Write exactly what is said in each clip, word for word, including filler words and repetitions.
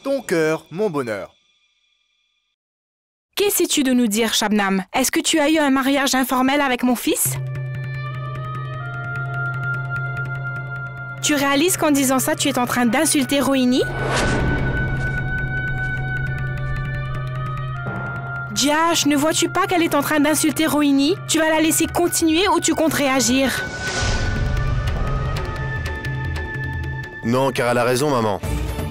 Ton cœur, mon bonheur. Qu'essaies-tu de nous dire, Shabnam? Est-ce que tu as eu un mariage informel avec mon fils? Tu réalises qu'en disant ça, tu es en train d'insulter Rohini? Jash, ne vois-tu pas qu'elle est en train d'insulter Rohini? Tu vas la laisser continuer ou tu comptes réagir? Non, car elle a raison, maman.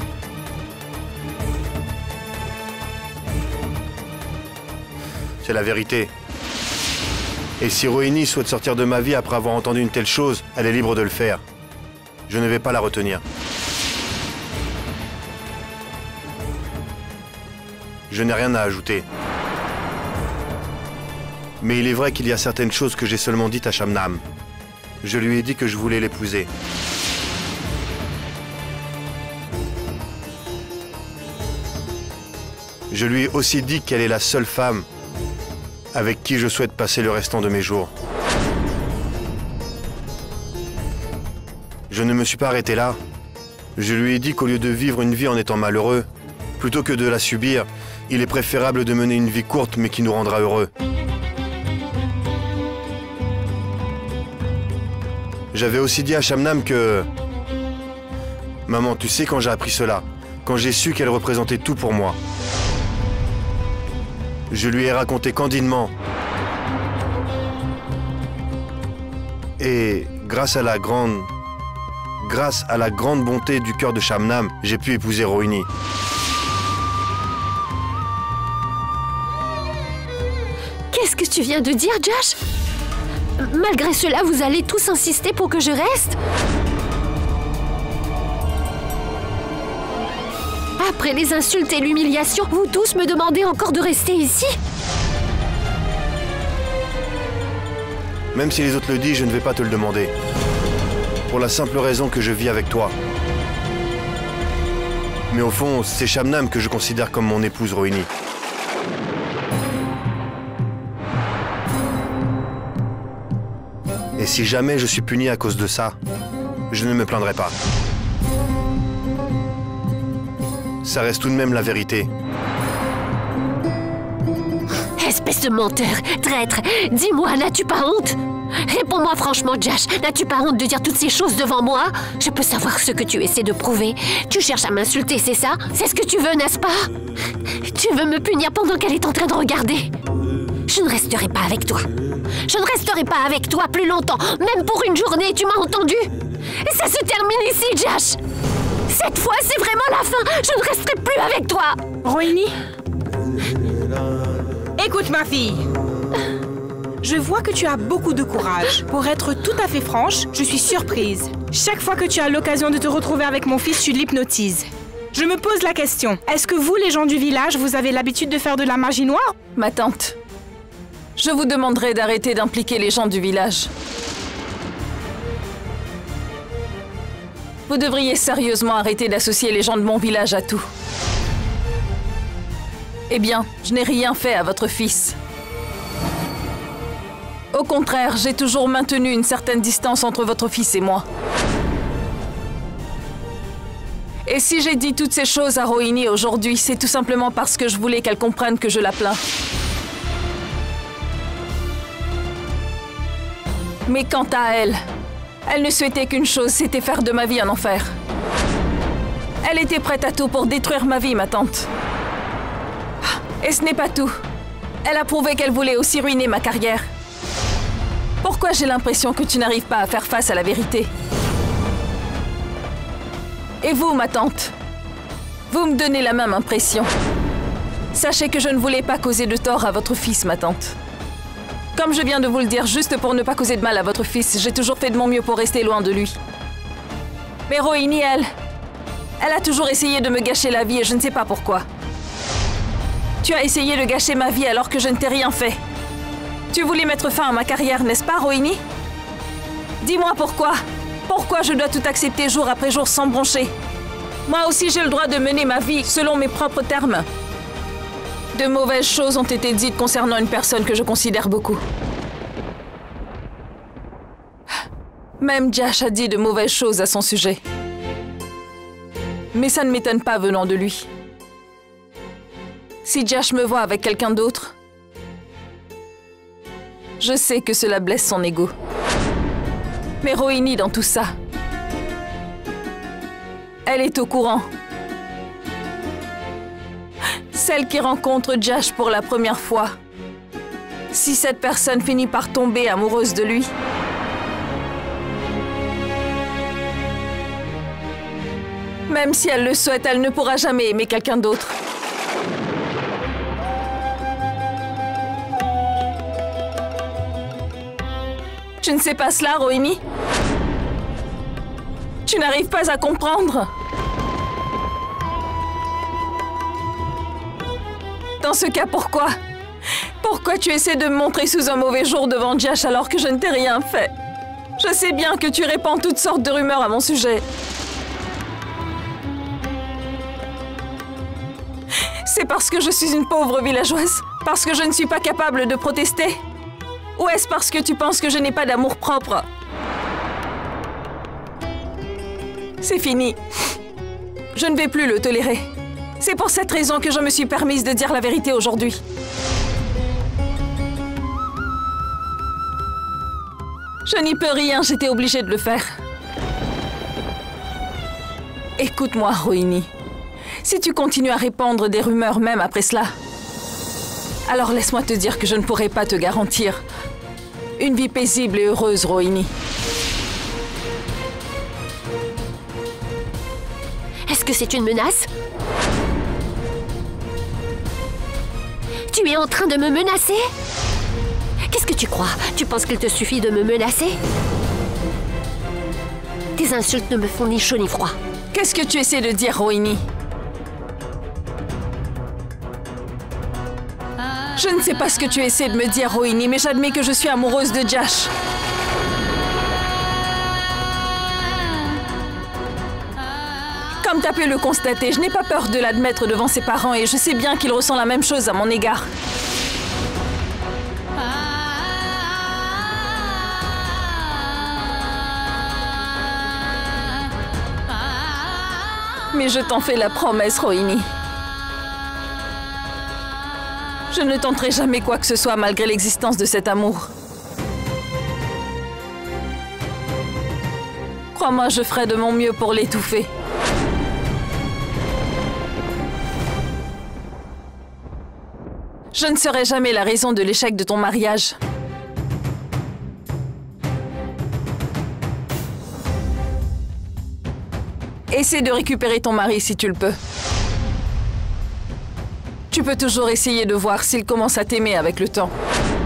C'est la vérité. Et si Rohini souhaite sortir de ma vie après avoir entendu une telle chose, elle est libre de le faire. Je ne vais pas la retenir. Je n'ai rien à ajouter. Mais il est vrai qu'il y a certaines choses que j'ai seulement dites à Shabnam. Je lui ai dit que je voulais l'épouser. Je lui ai aussi dit qu'elle est la seule femme avec qui je souhaite passer le restant de mes jours. Je ne me suis pas arrêté là. Je lui ai dit qu'au lieu de vivre une vie en étant malheureux, plutôt que de la subir, il est préférable de mener une vie courte mais qui nous rendra heureux. J'avais aussi dit à Shabnam que... Maman, tu sais quand j'ai appris cela, quand j'ai su qu'elle représentait tout pour moi. Je lui ai raconté candidement. Et grâce à la grande... Grâce à la grande bonté du cœur de Shabnam, j'ai pu épouser Rohini. Qu'est-ce que tu viens de dire, Jash? Malgré cela, vous allez tous insister pour que je reste? Après les insultes et l'humiliation, vous tous me demandez encore de rester ici? Même si les autres le disent, je ne vais pas te le demander. Pour la simple raison que je vis avec toi. Mais au fond, c'est Shabnam que je considère comme mon épouse Rohini. Et si jamais je suis puni à cause de ça, je ne me plaindrai pas. Ça reste tout de même la vérité. Espèce de menteur, traître, dis-moi, n'as-tu pas honte? Réponds-moi franchement, Jash, n'as-tu pas honte de dire toutes ces choses devant moi? Je peux savoir ce que tu essaies de prouver. Tu cherches à m'insulter, c'est ça? C'est ce que tu veux, n'est-ce pas? Tu veux me punir pendant qu'elle est en train de regarder? Je ne resterai pas avec toi. Je ne resterai pas avec toi plus longtemps, même pour une journée, tu m'as entendu? Et ça se termine ici, Jash. Cette fois, c'est vraiment la fin. Je ne resterai plus avec toi. Rohini? Écoute, ma fille. Je vois que tu as beaucoup de courage. Pour être tout à fait franche, je suis surprise. Chaque fois que tu as l'occasion de te retrouver avec mon fils, tu l'hypnotises. Je me pose la question, est-ce que vous, les gens du village, vous avez l'habitude de faire de la magie noire? Ma tante, je vous demanderai d'arrêter d'impliquer les gens du village. Vous devriez sérieusement arrêter d'associer les gens de mon village à tout. Eh bien, je n'ai rien fait à votre fils. Au contraire, j'ai toujours maintenu une certaine distance entre votre fils et moi. Et si j'ai dit toutes ces choses à Rohini aujourd'hui, c'est tout simplement parce que je voulais qu'elle comprenne que je la plains. Mais quant à elle, elle ne souhaitait qu'une chose, c'était faire de ma vie un enfer. Elle était prête à tout pour détruire ma vie, ma tante. Et ce n'est pas tout. Elle a prouvé qu'elle voulait aussi ruiner ma carrière. Pourquoi j'ai l'impression que tu n'arrives pas à faire face à la vérité? Et vous, ma tante, vous me donnez la même impression. Sachez que je ne voulais pas causer de tort à votre fils, ma tante. Comme je viens de vous le dire, juste pour ne pas causer de mal à votre fils, j'ai toujours fait de mon mieux pour rester loin de lui. Mais Rohini, elle, elle a toujours essayé de me gâcher la vie et je ne sais pas pourquoi. Tu as essayé de gâcher ma vie alors que je ne t'ai rien fait. Tu voulais mettre fin à ma carrière, n'est-ce pas, Rohini? Dis-moi pourquoi. Pourquoi je dois tout accepter jour après jour sans broncher? Moi aussi, j'ai le droit de mener ma vie selon mes propres termes. De mauvaises choses ont été dites concernant une personne que je considère beaucoup. Même Jash a dit de mauvaises choses à son sujet. Mais ça ne m'étonne pas venant de lui. Si Josh me voit avec quelqu'un d'autre, je sais que cela blesse son ego. Mais Rohini dans tout ça, elle est au courant. Celle qui rencontre Josh pour la première fois, si cette personne finit par tomber amoureuse de lui, même si elle le souhaite, elle ne pourra jamais aimer quelqu'un d'autre. Tu ne sais pas cela, Rohini? Tu n'arrives pas à comprendre. Dans ce cas, pourquoi? Pourquoi tu essaies de me montrer sous un mauvais jour devant Josh alors que je ne t'ai rien fait? Je sais bien que tu répands toutes sortes de rumeurs à mon sujet. C'est parce que je suis une pauvre villageoise? Parce que je ne suis pas capable de protester? Ou est-ce parce que tu penses que je n'ai pas d'amour-propre? C'est fini. Je ne vais plus le tolérer. C'est pour cette raison que je me suis permise de dire la vérité aujourd'hui. Je n'y peux rien, j'étais obligée de le faire. Écoute-moi, Rohini. Si tu continues à répandre des rumeurs même après cela, alors laisse-moi te dire que je ne pourrai pas te garantir une vie paisible et heureuse, Rohini. Est-ce que c'est une menace? Tu es en train de me menacer? Qu'est-ce que tu crois? Tu penses qu'il te suffit de me menacer? Tes insultes ne me font ni chaud ni froid. Qu'est-ce que tu essaies de dire, Rohini? Je ne sais pas ce que tu essaies de me dire, Rohini, mais j'admets que je suis amoureuse de Josh. Comme tu as pu le constater, je n'ai pas peur de l'admettre devant ses parents et je sais bien qu'il ressent la même chose à mon égard. Mais je t'en fais la promesse, Rohini. Je ne tenterai jamais quoi que ce soit malgré l'existence de cet amour. Crois-moi, je ferai de mon mieux pour l'étouffer. Je ne serai jamais la raison de l'échec de ton mariage. Essaie de récupérer ton mari si tu le peux. Tu peux toujours essayer de voir s'il commence à t'aimer avec le temps.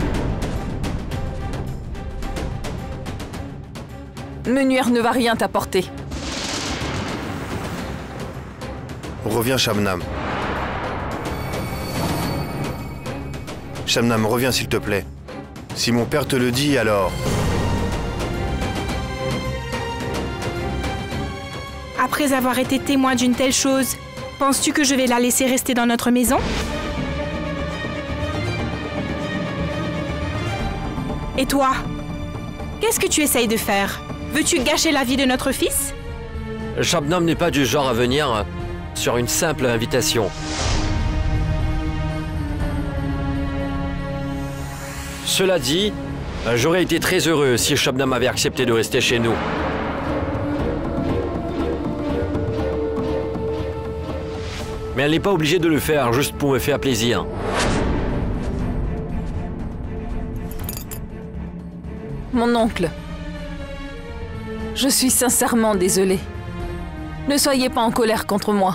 Me nuire ne va rien t'apporter. Reviens, Shabnam. Shabnam, reviens s'il te plaît. Si mon père te le dit, alors... Après avoir été témoin d'une telle chose, penses-tu que je vais la laisser rester dans notre maison? Et toi? Qu'est-ce que tu essayes de faire? Veux-tu gâcher la vie de notre fils? Shabnam n'est pas du genre à venir sur une simple invitation. Cela dit, j'aurais été très heureux si Shabnam avait accepté de rester chez nous. Mais elle n'est pas obligée de le faire juste pour me faire plaisir. Mon oncle, je suis sincèrement désolée. Ne soyez pas en colère contre moi.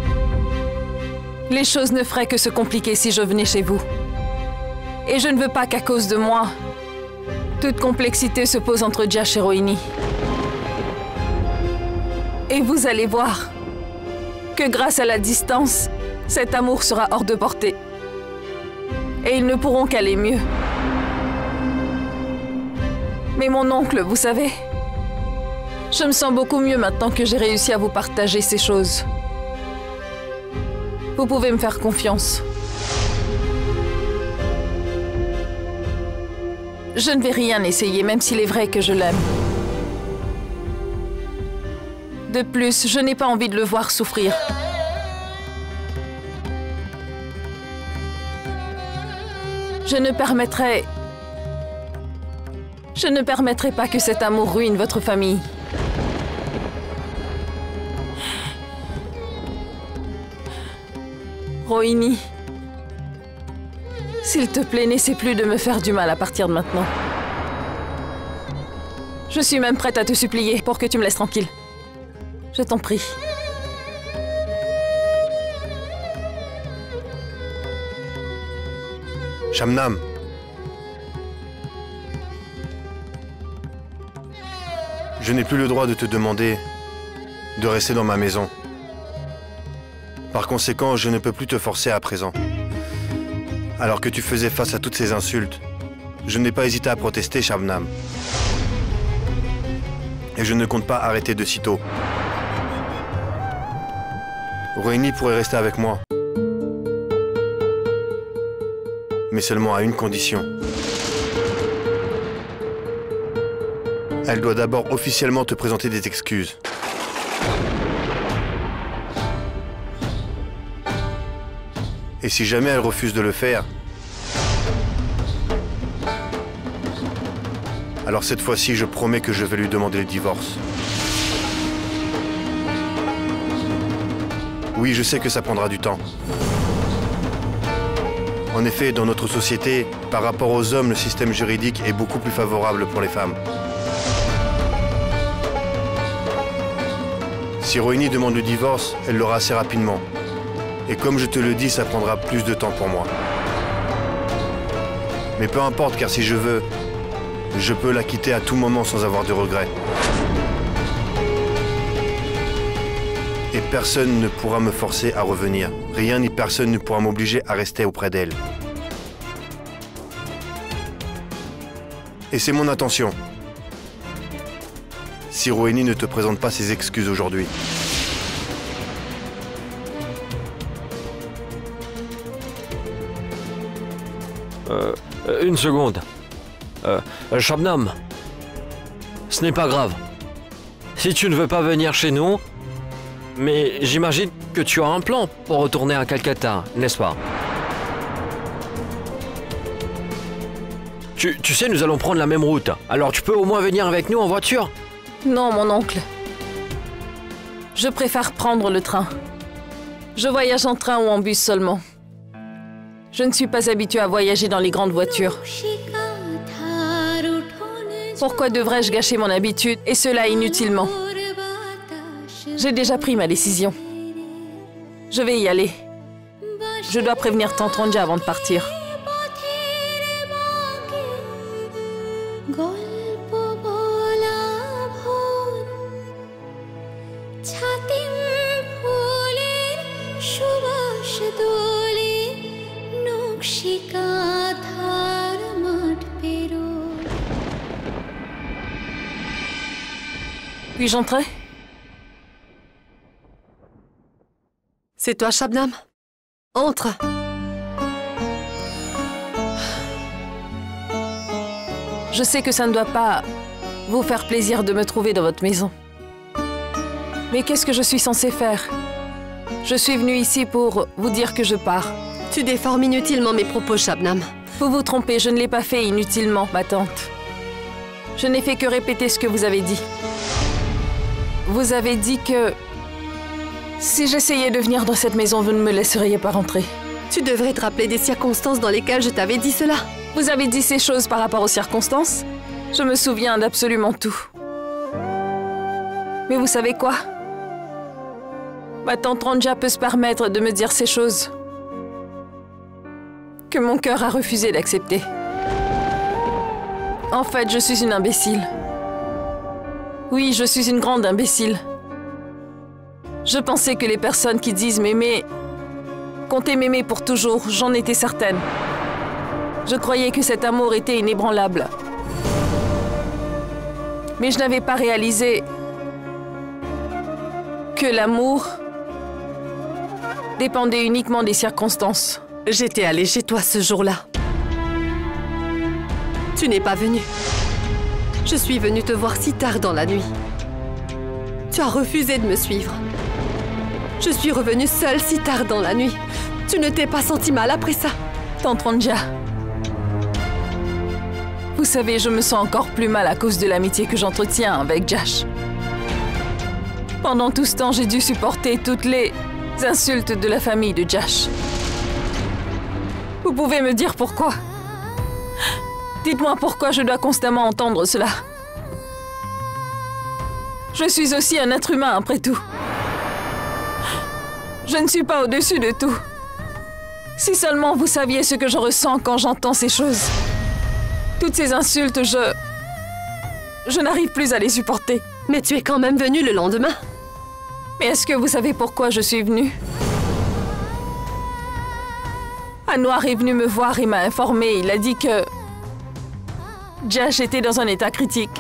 Les choses ne feraient que se compliquer si je venais chez vous. Et je ne veux pas qu'à cause de moi, toute complexité se pose entre Josh et Rohini. Et vous allez voir que grâce à la distance, cet amour sera hors de portée. Et ils ne pourront qu'aller mieux. Mais mon oncle, vous savez, je me sens beaucoup mieux maintenant que j'ai réussi à vous partager ces choses. Vous pouvez me faire confiance. Je ne vais rien essayer, même s'il est vrai que je l'aime. De plus, je n'ai pas envie de le voir souffrir. Je ne permettrai... Je ne permettrai pas que cet amour ruine votre famille. Rohini, s'il te plaît, n'essaie plus de me faire du mal à partir de maintenant. Je suis même prête à te supplier pour que tu me laisses tranquille. Je t'en prie. Shabnam. Je n'ai plus le droit de te demander de rester dans ma maison. Par conséquent, je ne peux plus te forcer à présent. Alors que tu faisais face à toutes ces insultes, je n'ai pas hésité à protester, Shabnam. Et je ne compte pas arrêter de sitôt. Rohini pourrait rester avec moi. Mais seulement à une condition. Elle doit d'abord officiellement te présenter des excuses. Et si jamais elle refuse de le faire, alors cette fois-ci, je promets que je vais lui demander le divorce. Oui, je sais que ça prendra du temps. En effet, dans notre société, par rapport aux hommes, le système juridique est beaucoup plus favorable pour les femmes. Si Rohini demande le divorce, elle l'aura assez rapidement. Et comme je te le dis, ça prendra plus de temps pour moi. Mais peu importe, car si je veux, je peux la quitter à tout moment sans avoir de regrets. Et personne ne pourra me forcer à revenir. Rien ni personne ne pourra m'obliger à rester auprès d'elle. Et c'est mon intention. Si Rohini ne te présente pas ses excuses aujourd'hui. Euh, une seconde. Euh, Shabnam, ce n'est pas grave. Si tu ne veux pas venir chez nous, mais j'imagine que tu as un plan pour retourner à Calcutta, n'est-ce pas? tu, tu sais, nous allons prendre la même route. Alors tu peux au moins venir avec nous en voiture? Non, mon oncle. Je préfère prendre le train. Je voyage en train ou en bus seulement. Je ne suis pas habituée à voyager dans les grandes voitures. Pourquoi devrais-je gâcher mon habitude, et cela inutilement? J'ai déjà pris ma décision. Je vais y aller. Je dois prévenir Tante Ronja avant de partir. Puis-je entrer? C'est toi, Shabnam? Entre. Je sais que ça ne doit pas vous faire plaisir de me trouver dans votre maison. Mais qu'est-ce que je suis censée faire? Je suis venue ici pour vous dire que je pars. Tu déformes inutilement mes propos, Shabnam. Vous vous trompez, je ne l'ai pas fait inutilement, ma tante. Je n'ai fait que répéter ce que vous avez dit. Vous avez dit que... si j'essayais de venir dans cette maison, vous ne me laisseriez pas rentrer. Tu devrais te rappeler des circonstances dans lesquelles je t'avais dit cela. Vous avez dit ces choses par rapport aux circonstances? Je me souviens d'absolument tout. Mais vous savez quoi? Ma tante Ronja peut se permettre de me dire ces choses que mon cœur a refusé d'accepter. En fait, je suis une imbécile. Oui, je suis une grande imbécile. Je pensais que les personnes qui disent m'aimer comptaient m'aimer pour toujours, j'en étais certaine. Je croyais que cet amour était inébranlable. Mais je n'avais pas réalisé que l'amour dépendait uniquement des circonstances. J'étais allée chez toi ce jour-là. Tu n'es pas venu. Je suis venue te voir si tard dans la nuit. Tu as refusé de me suivre. Je suis revenue seule si tard dans la nuit. Tu ne t'es pas senti mal après ça? Tante Ronja, Vous savez, je me sens encore plus mal à cause de l'amitié que j'entretiens avec Jash. Pendant tout ce temps, j'ai dû supporter toutes les insultes de la famille de Jash. Vous pouvez me dire pourquoi? Dites-moi pourquoi je dois constamment entendre cela. Je suis aussi un être humain après tout. Je ne suis pas au-dessus de tout. Si seulement vous saviez ce que je ressens quand j'entends ces choses. Toutes ces insultes, je... Je n'arrive plus à les supporter. Mais tu es quand même venu le lendemain. Mais est-ce que vous savez pourquoi je suis venue? Anwar est venu me voir et m'a informé. Il a dit que... Jash était dans un état critique.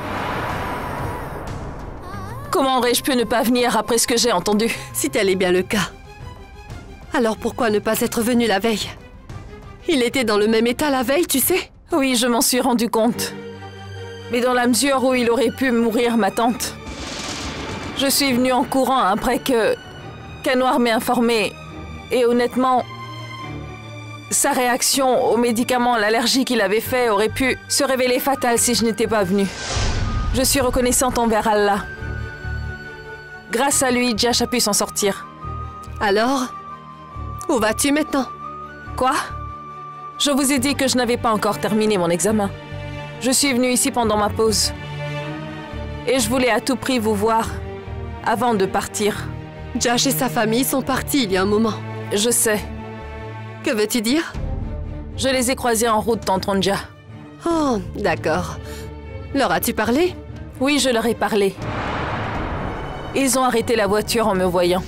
Comment aurais-je pu ne pas venir après ce que j'ai entendu? Si tel est bien le cas. Alors pourquoi ne pas être venu la veille? Il était dans le même état la veille, tu sais? Oui, je m'en suis rendu compte. Mais dans la mesure où il aurait pu mourir, ma tante, je suis venue en courant après que qu'Anwar m'ait informé. Et honnêtement, sa réaction aux médicaments, l'allergie qu'il avait fait aurait pu se révéler fatale si je n'étais pas venue. Je suis reconnaissante envers Allah. Grâce à lui, Jash a pu s'en sortir. Alors, où vas-tu maintenant? Quoi? Je vous ai dit que je n'avais pas encore terminé mon examen. Je suis venue ici pendant ma pause. Et je voulais à tout prix vous voir avant de partir. Jash et sa famille sont partis il y a un moment. Je sais. Que veux-tu dire? Je les ai croisés en route, Tante Ronja. Oh, d'accord. Leur as-tu parlé? Oui, je leur ai parlé. Ils ont arrêté la voiture en me voyant.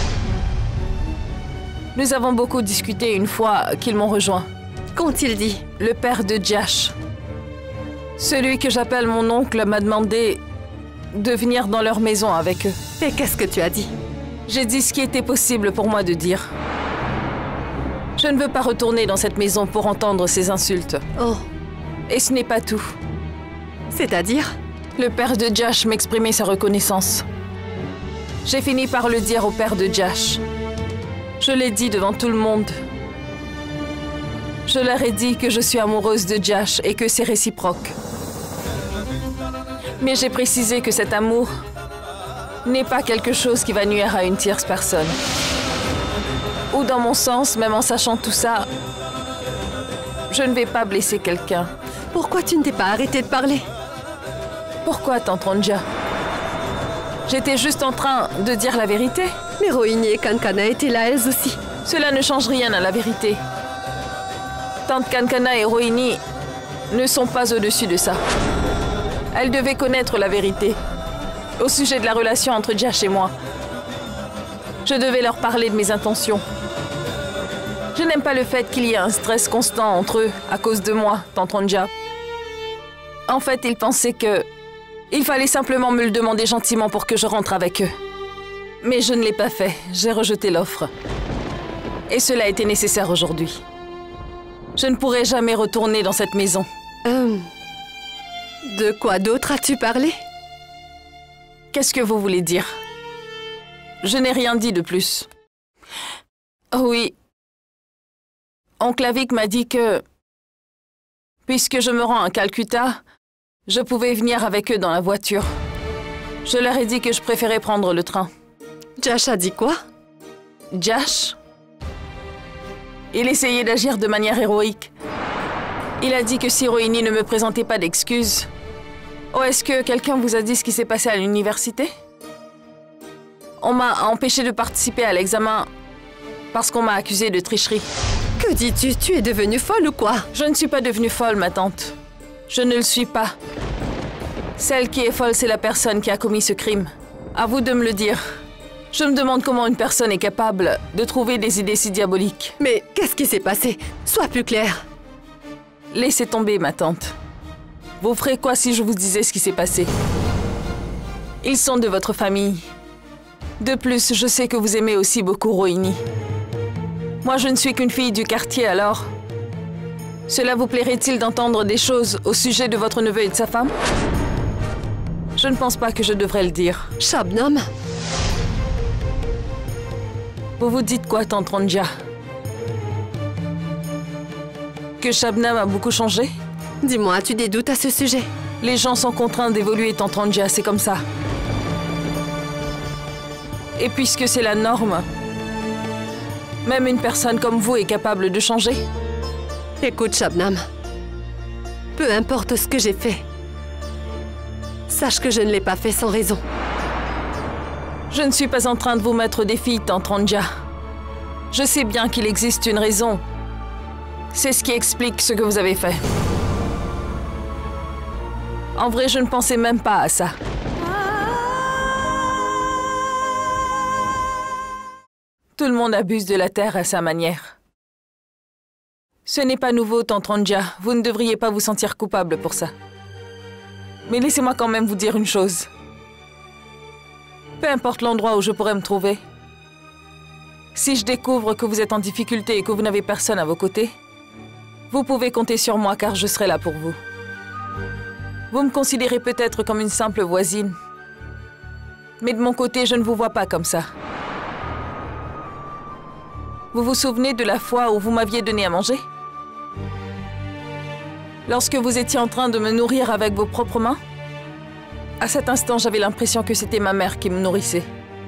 Nous avons beaucoup discuté une fois qu'ils m'ont rejoint. Qu'ont-ils dit? Le père de Jash. Celui que j'appelle mon oncle m'a demandé de venir dans leur maison avec eux. Et qu'est-ce que tu as dit? J'ai dit ce qui était possible pour moi de dire. Je ne veux pas retourner dans cette maison pour entendre ces insultes. Oh. Et ce n'est pas tout. C'est-à-dire? Le père de Jash m'exprimait sa reconnaissance. J'ai fini par le dire au père de Jash. Je l'ai dit devant tout le monde. Je leur ai dit que je suis amoureuse de Jash et que c'est réciproque. Mais j'ai précisé que cet amour n'est pas quelque chose qui va nuire à une tierce personne. Ou dans mon sens, même en sachant tout ça, je ne vais pas blesser quelqu'un. Pourquoi tu ne t'es pas arrêté de parler? Pourquoi, Tante Ronja? J'étais juste en train de dire la vérité. Mais Rohini et Kankana étaient là elles aussi. Cela ne change rien à la vérité. Tante Kankana et Rohini ne sont pas au-dessus de ça. Elles devaient connaître la vérité au sujet de la relation entre Jash et moi. Je devais leur parler de mes intentions. Je n'aime pas le fait qu'il y ait un stress constant entre eux à cause de moi, Tante Ronja. En fait, ils pensaient que... il fallait simplement me le demander gentiment pour que je rentre avec eux. Mais je ne l'ai pas fait. J'ai rejeté l'offre. Et cela était nécessaire aujourd'hui. Je ne pourrai jamais retourner dans cette maison. Euh, de quoi d'autre as-tu parlé? Qu'est-ce que vous voulez dire? Je n'ai rien dit de plus. Oh oui. Oncle Avik m'a dit que... puisque je me rends à Calcutta, je pouvais venir avec eux dans la voiture. Je leur ai dit que je préférais prendre le train. Jash a dit quoi? Jash? Il essayait d'agir de manière héroïque. Il a dit que si Rohini ne me présentait pas d'excuses... Oh, est-ce que quelqu'un vous a dit ce qui s'est passé à l'université? On m'a empêché de participer à l'examen parce qu'on m'a accusé de tricherie. Que dis-tu? Tu es devenue folle ou quoi? Je ne suis pas devenue folle, ma tante. Je ne le suis pas. Celle qui est folle, c'est la personne qui a commis ce crime. À vous de me le dire. Je me demande comment une personne est capable de trouver des idées si diaboliques. Mais qu'est-ce qui s'est passé? Sois plus clair. Laissez tomber, ma tante. Vous ferez quoi si je vous disais ce qui s'est passé? Ils sont de votre famille. De plus, je sais que vous aimez aussi beaucoup Rohini. Moi, je ne suis qu'une fille du quartier, alors... Cela vous plairait-il d'entendre des choses au sujet de votre neveu et de sa femme? Je ne pense pas que je devrais le dire. Shabnam? Vous vous dites quoi, Tante Ronja? Que Shabnam a beaucoup changé? Dis-moi, as-tu des doutes à ce sujet? Les gens sont contraints d'évoluer, tante Ranja, c'est comme ça. Et puisque c'est la norme, même une personne comme vous est capable de changer. Écoute, Shabnam. Peu importe ce que j'ai fait, sache que je ne l'ai pas fait sans raison. Je ne suis pas en train de vous mettre au défi, tante Ranja. Je sais bien qu'il existe une raison. C'est ce qui explique ce que vous avez fait. En vrai, je ne pensais même pas à ça. Tout le monde abuse de la terre à sa manière. Ce n'est pas nouveau, tante Ranja. Vous ne devriez pas vous sentir coupable pour ça. Mais laissez-moi quand même vous dire une chose. Peu importe l'endroit où je pourrais me trouver, si je découvre que vous êtes en difficulté et que vous n'avez personne à vos côtés, vous pouvez compter sur moi car je serai là pour vous. Vous me considérez peut-être comme une simple voisine. Mais de mon côté, je ne vous vois pas comme ça. Vous vous souvenez de la fois où vous m'aviez donné à manger? Lorsque vous étiez en train de me nourrir avec vos propres mains? À cet instant, j'avais l'impression que c'était ma mère qui me nourrissait.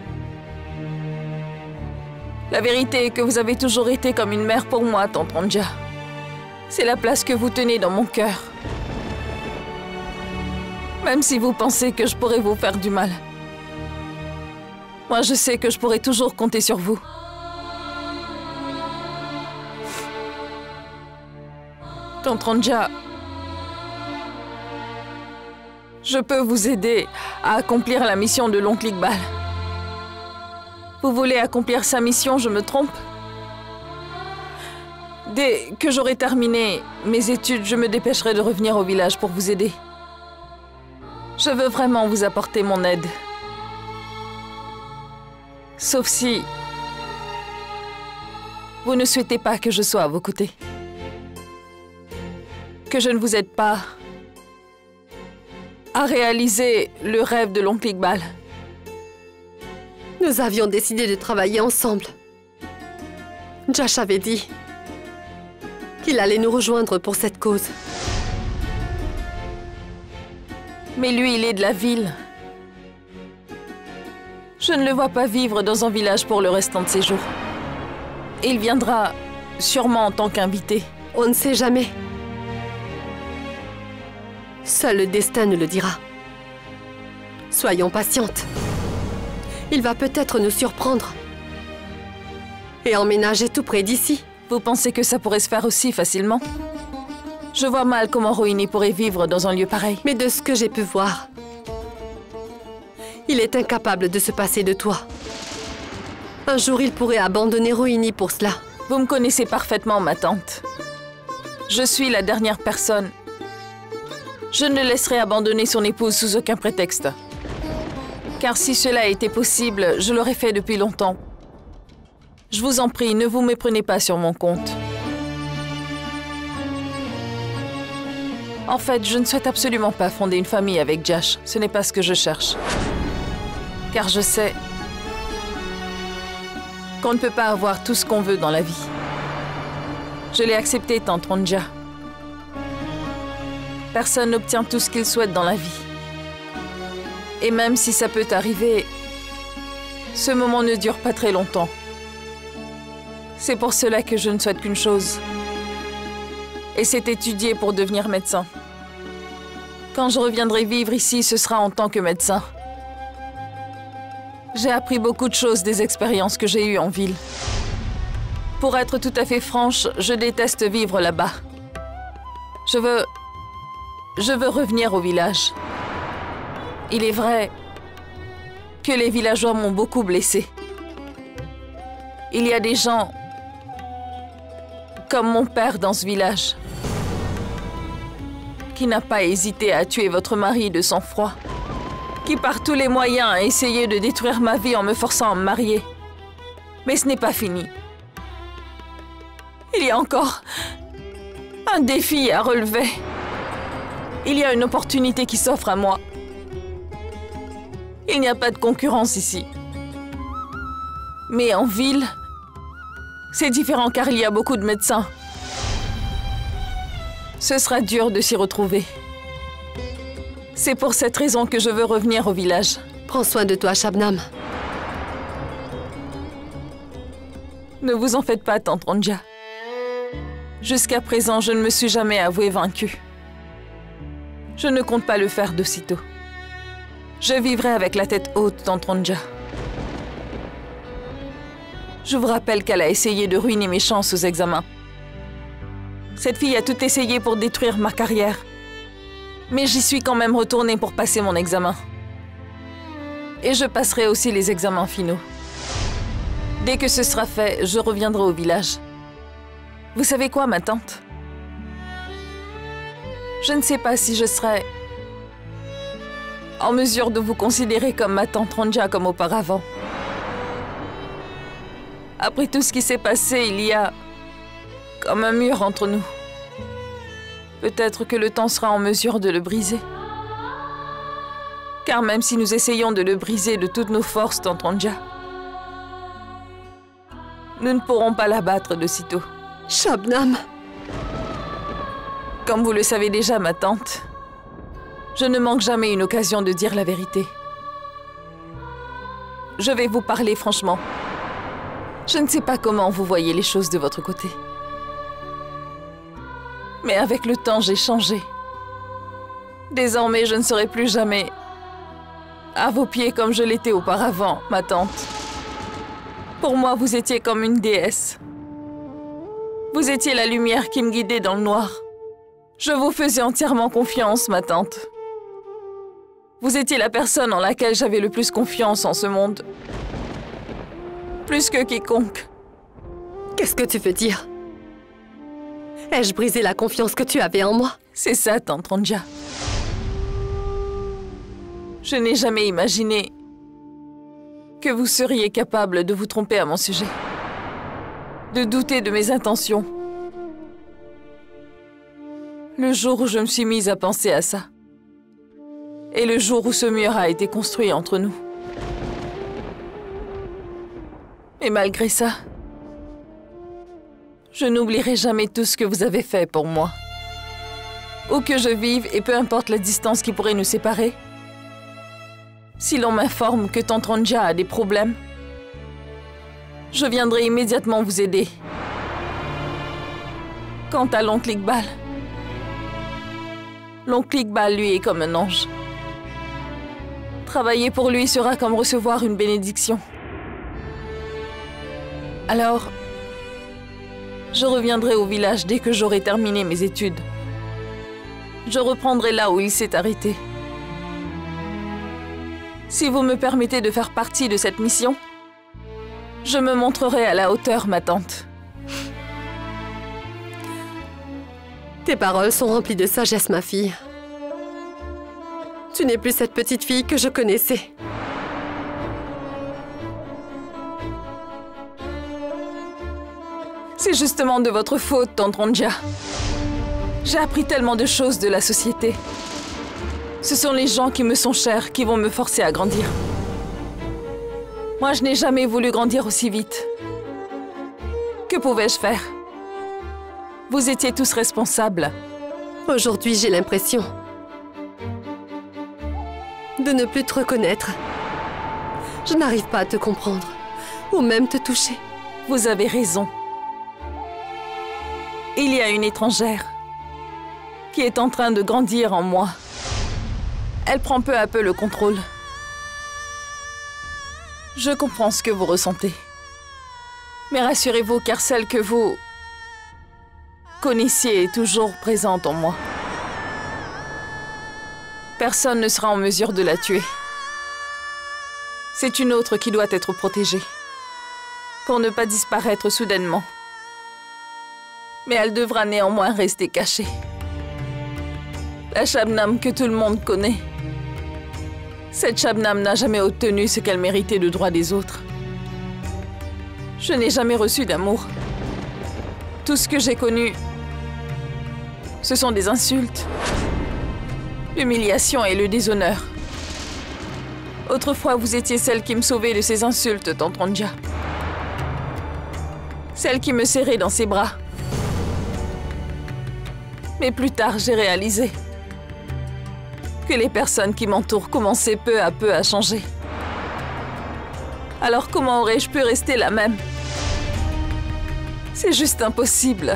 La vérité est que vous avez toujours été comme une mère pour moi, tante Ranja. C'est la place que vous tenez dans mon cœur. Même si vous pensez que je pourrais vous faire du mal. Moi, je sais que je pourrais toujours compter sur vous. Tante Ranja, je peux vous aider à accomplir la mission de l'oncle Iqbal. Vous voulez accomplir sa mission, je me trompe? Dès que j'aurai terminé mes études, je me dépêcherai de revenir au village pour vous aider. Je veux vraiment vous apporter mon aide. Sauf si vous ne souhaitez pas que je sois à vos côtés. Que je ne vous aide pas à réaliser le rêve de l'oncle Iqbal. Nous avions décidé de travailler ensemble. Jash avait dit qu'il allait nous rejoindre pour cette cause. Mais lui, il est de la ville. Je ne le vois pas vivre dans un village pour le restant de ses jours. Il viendra sûrement en tant qu'invité. On ne sait jamais. Seul le destin nous le dira. Soyons patientes. Il va peut-être nous surprendre. Et emménager tout près d'ici. Vous pensez que ça pourrait se faire aussi facilement? Je vois mal comment Rohini pourrait vivre dans un lieu pareil. Mais de ce que j'ai pu voir, il est incapable de se passer de toi. Un jour, il pourrait abandonner Rohini pour cela. Vous me connaissez parfaitement, ma tante. Je suis la dernière personne. Je ne laisserai abandonner son épouse sous aucun prétexte. Car si cela était possible, je l'aurais fait depuis longtemps. Je vous en prie, ne vous méprenez pas sur mon compte. En fait, je ne souhaite absolument pas fonder une famille avec Jash. Ce n'est pas ce que je cherche. Car je sais qu'on ne peut pas avoir tout ce qu'on veut dans la vie. Je l'ai accepté, tante Ranja. Personne n'obtient tout ce qu'il souhaite dans la vie. Et même si ça peut arriver, ce moment ne dure pas très longtemps. C'est pour cela que je ne souhaite qu'une chose. Et c'est étudier pour devenir médecin. Quand je reviendrai vivre ici, ce sera en tant que médecin. J'ai appris beaucoup de choses des expériences que j'ai eues en ville. Pour être tout à fait franche, je déteste vivre là-bas. Je veux... Je veux revenir au village. Il est vrai que les villageois m'ont beaucoup blessée. Il y a des gens comme mon père dans ce village qui n'a pas hésité à tuer votre mari de sang-froid, qui par tous les moyens a essayé de détruire ma vie en me forçant à me marier. Mais ce n'est pas fini. Il y a encore un défi à relever. Il y a une opportunité qui s'offre à moi. Il n'y a pas de concurrence ici. Mais en ville, c'est différent car il y a beaucoup de médecins. Ce sera dur de s'y retrouver. C'est pour cette raison que je veux revenir au village. Prends soin de toi, Shabnam. Ne vous en faites pas, Tante Ronja. Jusqu'à présent, je ne me suis jamais avouée vaincue. Je ne compte pas le faire d'aussitôt. Je vivrai avec la tête haute, Tante Ronja. Je vous rappelle qu'elle a essayé de ruiner mes chances aux examens. Cette fille a tout essayé pour détruire ma carrière. Mais j'y suis quand même retournée pour passer mon examen. Et je passerai aussi les examens finaux. Dès que ce sera fait, je reviendrai au village. Vous savez quoi, ma tante? Je ne sais pas si je serai en mesure de vous considérer comme ma tante Ronja comme auparavant. Après tout ce qui s'est passé, il y a comme un mur entre nous. Peut-être que le temps sera en mesure de le briser. Car même si nous essayons de le briser de toutes nos forces, tante Ronja, nous ne pourrons pas l'abattre de sitôt. Shabnam. Comme vous le savez déjà, ma tante, je ne manque jamais une occasion de dire la vérité. Je vais vous parler franchement. Je ne sais pas comment vous voyez les choses de votre côté. Mais avec le temps, j'ai changé. Désormais, je ne serai plus jamais à vos pieds comme je l'étais auparavant, ma tante. Pour moi, vous étiez comme une déesse. Vous étiez la lumière qui me guidait dans le noir. Je vous faisais entièrement confiance, ma tante. Vous étiez la personne en laquelle j'avais le plus confiance en ce monde. Plus que quiconque. Qu'est-ce que tu veux dire? Ai-je brisé la confiance que tu avais en moi? C'est ça, tante Ronja. Je n'ai jamais imaginé que vous seriez capable de vous tromper à mon sujet. De douter de mes intentions. Le jour où je me suis mise à penser à ça. Et le jour où ce mur a été construit entre nous. Et malgré ça, je n'oublierai jamais tout ce que vous avez fait pour moi. Où que je vive, et peu importe la distance qui pourrait nous séparer, si l'on m'informe que tante Ronja a des problèmes, je viendrai immédiatement vous aider. Quant à l'oncle Iqbal, l'oncle Iqbal, lui, est comme un ange. Travailler pour lui sera comme recevoir une bénédiction. Alors, je reviendrai au village dès que j'aurai terminé mes études. Je reprendrai là où il s'est arrêté. Si vous me permettez de faire partie de cette mission, je me montrerai à la hauteur, ma tante. Tes paroles sont remplies de sagesse, ma fille. Tu n'es plus cette petite fille que je connaissais. C'est justement de votre faute, tante Ronja. J'ai appris tellement de choses de la société. Ce sont les gens qui me sont chers qui vont me forcer à grandir. Moi, je n'ai jamais voulu grandir aussi vite. Que pouvais-je faire? Vous étiez tous responsables. Aujourd'hui, j'ai l'impression de ne plus te reconnaître. Je n'arrive pas à te comprendre, ou même te toucher. Vous avez raison. Il y a une étrangère qui est en train de grandir en moi. Elle prend peu à peu le contrôle. Je comprends ce que vous ressentez. Mais rassurez-vous, car celle que vous connaissiez est toujours présente en moi. Personne ne sera en mesure de la tuer. C'est une autre qui doit être protégée, pour ne pas disparaître soudainement. Mais elle devra néanmoins rester cachée. La Shabnam que tout le monde connaît. Cette Shabnam n'a jamais obtenu ce qu'elle méritait de droit des autres. Je n'ai jamais reçu d'amour. Tout ce que j'ai connu, ce sont des insultes, l'humiliation et le déshonneur. Autrefois, vous étiez celle qui me sauvait de ces insultes, tante Ronja. Celle qui me serrait dans ses bras. Mais plus tard, j'ai réalisé que les personnes qui m'entourent commençaient peu à peu à changer. Alors comment aurais-je pu rester la même? C'est juste impossible.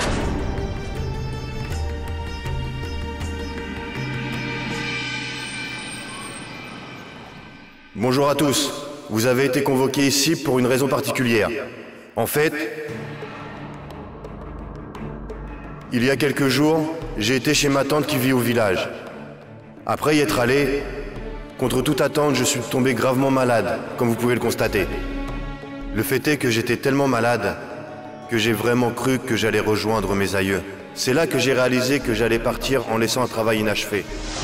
Bonjour à tous. Vous avez été convoqués ici pour une raison particulière. En fait, il y a quelques jours, j'ai été chez ma tante qui vit au village. Après y être allé, contre toute attente, je suis tombé gravement malade, comme vous pouvez le constater. Le fait est que j'étais tellement malade que j'ai vraiment cru que j'allais rejoindre mes aïeux. C'est là que j'ai réalisé que j'allais partir en laissant un travail inachevé.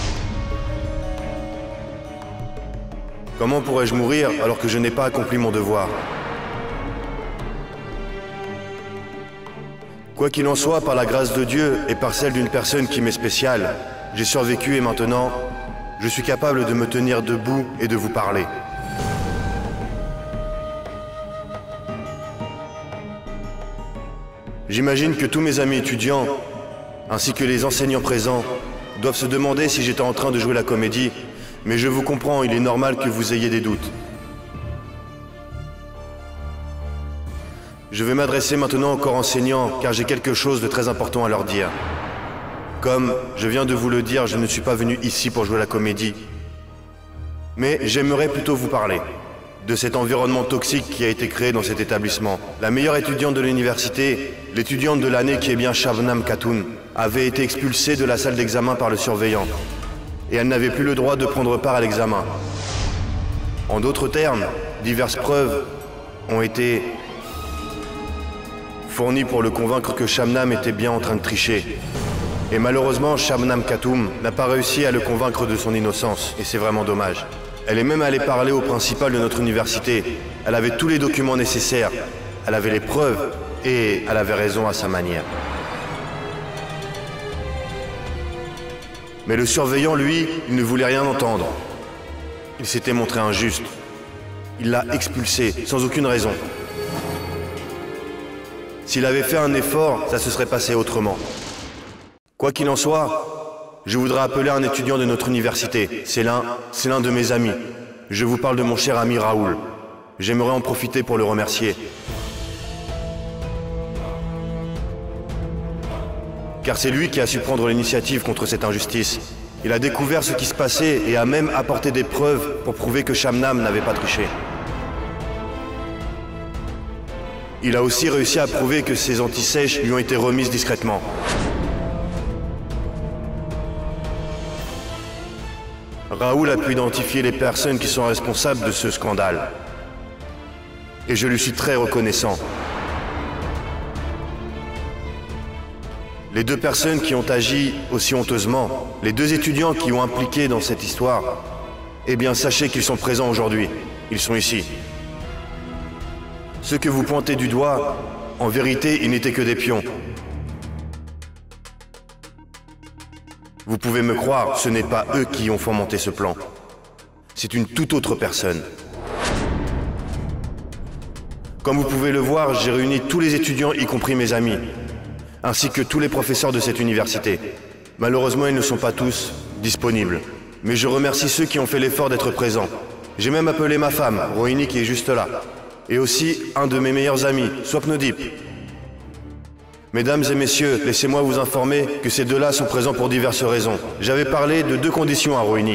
Comment pourrais-je mourir alors que je n'ai pas accompli mon devoir? Quoi qu'il en soit, par la grâce de Dieu et par celle d'une personne qui m'est spéciale, j'ai survécu et maintenant, je suis capable de me tenir debout et de vous parler. J'imagine que tous mes amis étudiants, ainsi que les enseignants présents, doivent se demander si j'étais en train de jouer la comédie, mais je vous comprends, il est normal que vous ayez des doutes. Je vais m'adresser maintenant aux corps enseignants, car j'ai quelque chose de très important à leur dire. Comme je viens de vous le dire, je ne suis pas venu ici pour jouer la comédie. Mais j'aimerais plutôt vous parler de cet environnement toxique qui a été créé dans cet établissement. La meilleure étudiante de l'université, l'étudiante de l'année qui est bien Shabnam Khatoun, avait été expulsée de la salle d'examen par le surveillant. Et elle n'avait plus le droit de prendre part à l'examen. En d'autres termes, diverses preuves ont été fournies pour le convaincre que Shabnam était bien en train de tricher. Et malheureusement, Shabnam Khatoun n'a pas réussi à le convaincre de son innocence, et c'est vraiment dommage. Elle est même allée parler au principal de notre université. Elle avait tous les documents nécessaires, elle avait les preuves, et elle avait raison à sa manière. Mais le surveillant, lui, il ne voulait rien entendre. Il s'était montré injuste. Il l'a expulsé, sans aucune raison. S'il avait fait un effort, ça se serait passé autrement. Quoi qu'il en soit, je voudrais appeler un étudiant de notre université. C'est l'un, c'est l'un de mes amis. Je vous parle de mon cher ami Raoul. J'aimerais en profiter pour le remercier. Car c'est lui qui a su prendre l'initiative contre cette injustice. Il a découvert ce qui se passait et a même apporté des preuves pour prouver que Shabnam n'avait pas triché. Il a aussi réussi à prouver que ses antisèches lui ont été remises discrètement. Raoul a pu identifier les personnes qui sont responsables de ce scandale. Et je lui suis très reconnaissant. Les deux personnes qui ont agi aussi honteusement, les deux étudiants qui ont impliqué dans cette histoire, eh bien sachez qu'ils sont présents aujourd'hui. Ils sont ici. Ceux que vous pointez du doigt, en vérité, ils n'étaient que des pions. Vous pouvez me croire, ce n'est pas eux qui ont fomenté ce plan. C'est une toute autre personne. Comme vous pouvez le voir, j'ai réuni tous les étudiants, y compris mes amis, ainsi que tous les professeurs de cette université. Malheureusement, ils ne sont pas tous disponibles. Mais je remercie ceux qui ont fait l'effort d'être présents. J'ai même appelé ma femme, Rohini, qui est juste là. Et aussi un de mes meilleurs amis, Swapnodip. Mesdames et messieurs, laissez-moi vous informer que ces deux-là sont présents pour diverses raisons. J'avais parlé de deux conditions à Rohini.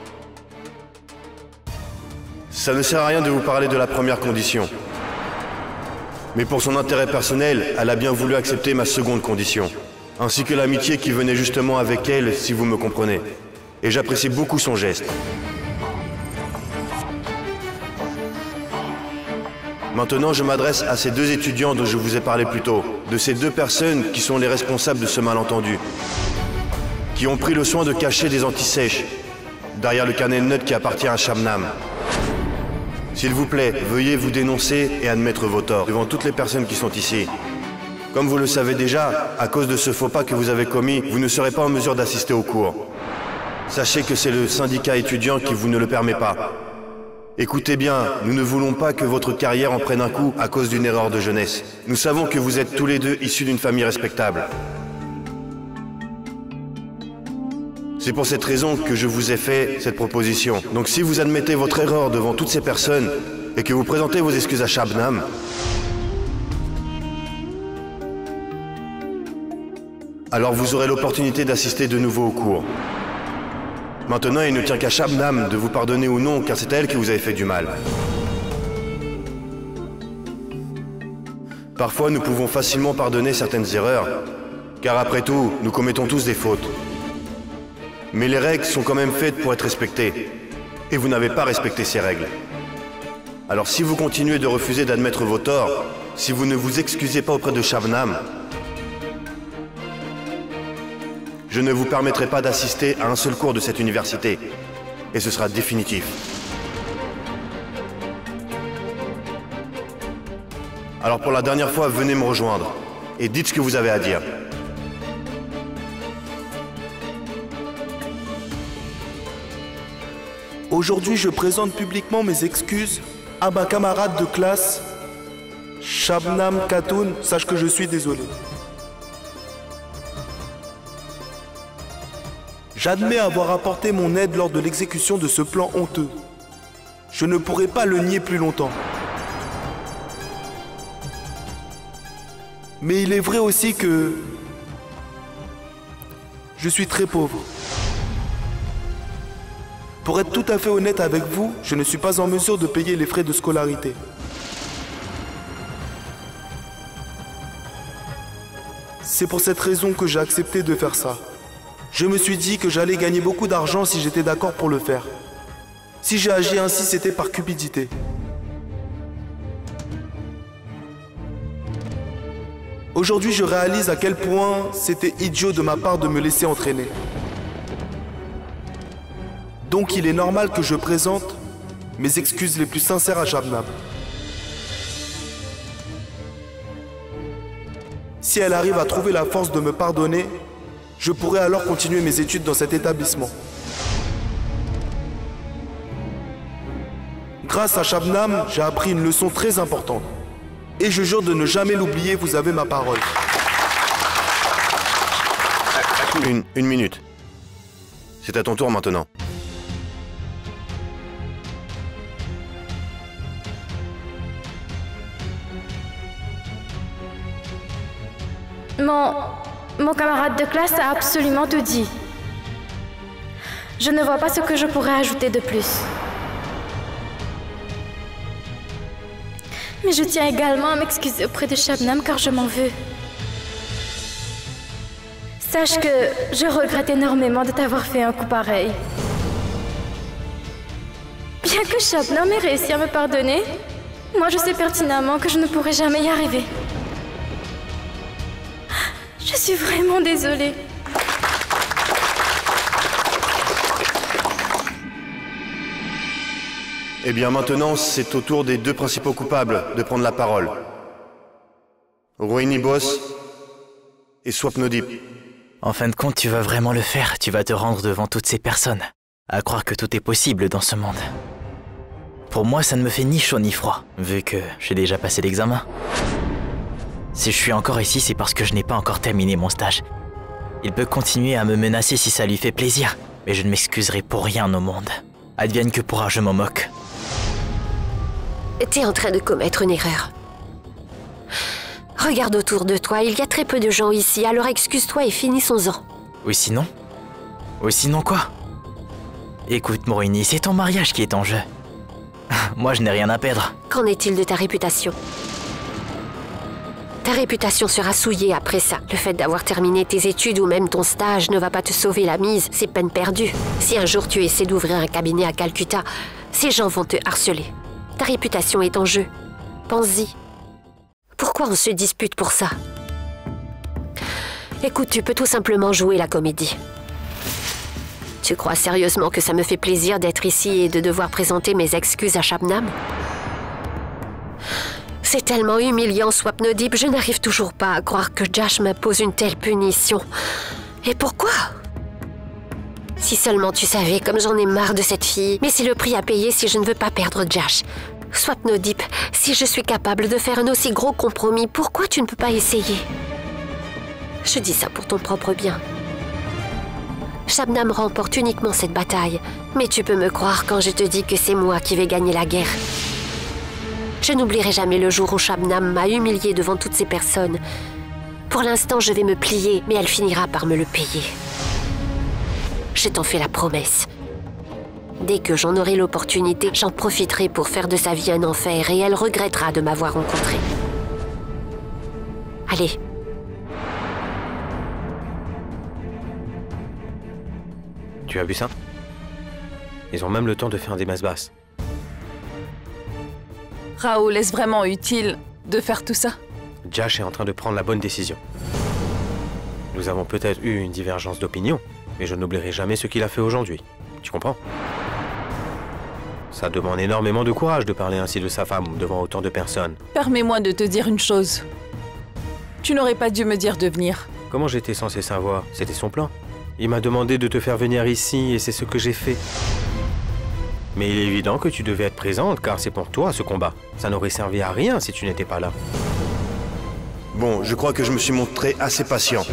Ça ne sert à rien de vous parler de la première condition. Mais pour son intérêt personnel, elle a bien voulu accepter ma seconde condition, ainsi que l'amitié qui venait justement avec elle, si vous me comprenez. Et j'apprécie beaucoup son geste. Maintenant, je m'adresse à ces deux étudiants dont je vous ai parlé plus tôt, de ces deux personnes qui sont les responsables de ce malentendu, qui ont pris le soin de cacher des antisèches derrière le carnet de notes qui appartient à Shabnam. S'il vous plaît, veuillez vous dénoncer et admettre vos torts devant toutes les personnes qui sont ici. Comme vous le savez déjà, à cause de ce faux pas que vous avez commis, vous ne serez pas en mesure d'assister aux cours. Sachez que c'est le syndicat étudiant qui vous ne le permet pas. Écoutez bien, nous ne voulons pas que votre carrière en prenne un coup à cause d'une erreur de jeunesse. Nous savons que vous êtes tous les deux issus d'une famille respectable. C'est pour cette raison que je vous ai fait cette proposition. Donc si vous admettez votre erreur devant toutes ces personnes et que vous présentez vos excuses à Shabnam, alors vous aurez l'opportunité d'assister de nouveau au cours. Maintenant, il ne tient qu'à Shabnam de vous pardonner ou non, car c'est à elle qui vous avez fait du mal. Parfois, nous pouvons facilement pardonner certaines erreurs, car après tout, nous commettons tous des fautes. Mais les règles sont quand même faites pour être respectées, et vous n'avez pas respecté ces règles. Alors si vous continuez de refuser d'admettre vos torts, si vous ne vous excusez pas auprès de Shabnam, je ne vous permettrai pas d'assister à un seul cours de cette université, et ce sera définitif. Alors pour la dernière fois, venez me rejoindre, et dites ce que vous avez à dire. Aujourd'hui, je présente publiquement mes excuses à ma camarade de classe, Shabnam Khatoun. Sache que je suis désolé. J'admets avoir apporté mon aide lors de l'exécution de ce plan honteux. Je ne pourrai pas le nier plus longtemps. Mais il est vrai aussi que je suis très pauvre. Pour être tout à fait honnête avec vous, je ne suis pas en mesure de payer les frais de scolarité. C'est pour cette raison que j'ai accepté de faire ça. Je me suis dit que j'allais gagner beaucoup d'argent si j'étais d'accord pour le faire. Si j'ai agi ainsi, c'était par cupidité. Aujourd'hui, je réalise à quel point c'était idiot de ma part de me laisser entraîner. Donc il est normal que je présente mes excuses les plus sincères à Shabnam. Si elle arrive à trouver la force de me pardonner, je pourrai alors continuer mes études dans cet établissement. Grâce à Shabnam, j'ai appris une leçon très importante. Et je jure de ne jamais l'oublier, vous avez ma parole. Une, une minute. C'est à ton tour maintenant. Mon... Mon camarade de classe a absolument tout dit. Je ne vois pas ce que je pourrais ajouter de plus. Mais je tiens également à m'excuser auprès de Shabnam car je m'en veux. Sache que je regrette énormément de t'avoir fait un coup pareil. Bien que Shabnam ait réussi à me pardonner, moi je sais pertinemment que je ne pourrai jamais y arriver. Je suis vraiment désolée. Eh bien maintenant, c'est au tour des deux principaux coupables de prendre la parole. Rohini Boss et Swapnodip. En fin de compte, tu vas vraiment le faire. Tu vas te rendre devant toutes ces personnes. À croire que tout est possible dans ce monde. Pour moi, ça ne me fait ni chaud ni froid, vu que j'ai déjà passé l'examen. Si je suis encore ici, c'est parce que je n'ai pas encore terminé mon stage. Il peut continuer à me menacer si ça lui fait plaisir, mais je ne m'excuserai pour rien au monde. Advienne que pourra, je m'en moque. T'es en train de commettre une erreur. Regarde autour de toi, il y a très peu de gens ici, alors excuse-toi et finissons-en. Ou sinon Ou sinon quoi? Écoute, Rohini, c'est ton mariage qui est en jeu. Moi, je n'ai rien à perdre. Qu'en est-il de ta réputation? Ta réputation sera souillée après ça. Le fait d'avoir terminé tes études ou même ton stage ne va pas te sauver la mise, c'est peine perdue. Si un jour tu essaies d'ouvrir un cabinet à Calcutta, ces gens vont te harceler. Ta réputation est en jeu. Pense-y. Pourquoi on se dispute pour ça? Écoute, tu peux tout simplement jouer la comédie. Tu crois sérieusement que ça me fait plaisir d'être ici et de devoir présenter mes excuses à Shabnam? C'est tellement humiliant, Swapnodip, je n'arrive toujours pas à croire que Jash m'impose une telle punition. Et pourquoi? Si seulement tu savais comme j'en ai marre de cette fille. Mais c'est le prix à payer si je ne veux pas perdre Jash. Swapnodip, si je suis capable de faire un aussi gros compromis, pourquoi tu ne peux pas essayer? Je dis ça pour ton propre bien. Shabnam remporte uniquement cette bataille. Mais tu peux me croire quand je te dis que c'est moi qui vais gagner la guerre. Je n'oublierai jamais le jour où Shabnam m'a humiliée devant toutes ces personnes. Pour l'instant, je vais me plier, mais elle finira par me le payer. Je t'en fais la promesse. Dès que j'en aurai l'opportunité, j'en profiterai pour faire de sa vie un enfer et elle regrettera de m'avoir rencontré. Allez. Tu as vu ça? Ils ont même le temps de faire des messes basses. Raoul, est-ce vraiment utile de faire tout ça? Jash est en train de prendre la bonne décision. Nous avons peut-être eu une divergence d'opinion, mais je n'oublierai jamais ce qu'il a fait aujourd'hui. Tu comprends? Ça demande énormément de courage de parler ainsi de sa femme devant autant de personnes. Permets-moi de te dire une chose. Tu n'aurais pas dû me dire de venir. Comment j'étais censé savoir? C'était son plan. Il m'a demandé de te faire venir ici et c'est ce que j'ai fait. Mais il est évident que tu devais être présente car c'est pour toi ce combat. Ça n'aurait servi à rien si tu n'étais pas là. Bon, je crois que je me suis montré assez patient.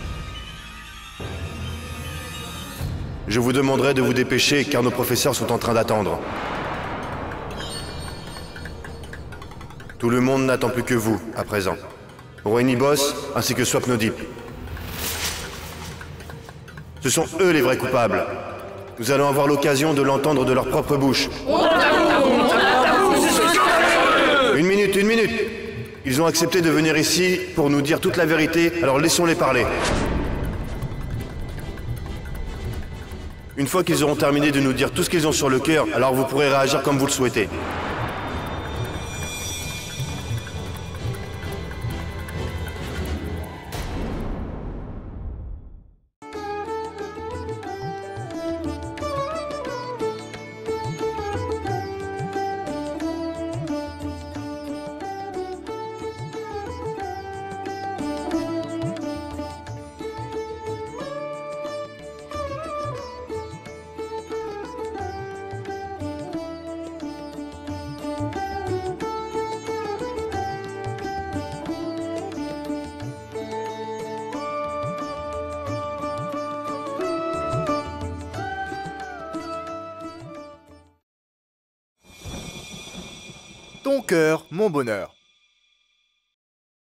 Je vous demanderai de vous dépêcher car nos professeurs sont en train d'attendre. Tout le monde n'attend plus que vous, à présent. Rhoinibos ainsi que Swapnodip. Ce sont eux les vrais coupables. Nous allons avoir l'occasion de l'entendre de leur propre bouche. Une minute, une minute. Ils ont accepté de venir ici pour nous dire toute la vérité, alors laissons-les parler. Une fois qu'ils auront terminé de nous dire tout ce qu'ils ont sur le cœur, alors vous pourrez réagir comme vous le souhaitez. Ton cœur, mon bonheur.